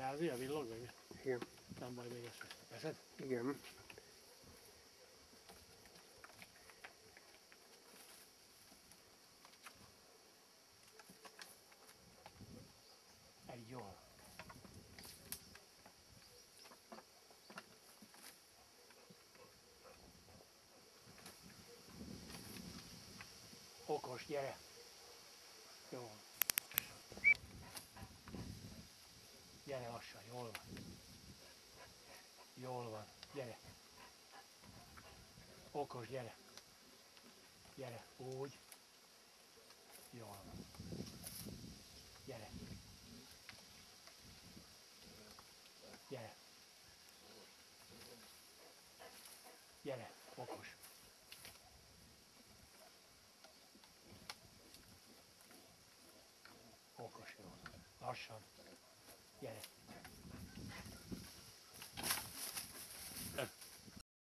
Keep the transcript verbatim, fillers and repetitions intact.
jelzi a villog meg? Igen. Nem baj, még ezt veszed? Igen. Egy jól. Okos, gyere! Jó. Gyere lassan, jól van. Jól van, gyere. Okos, gyere. Gyere, úgy. Jól van. Gyere. Gyere.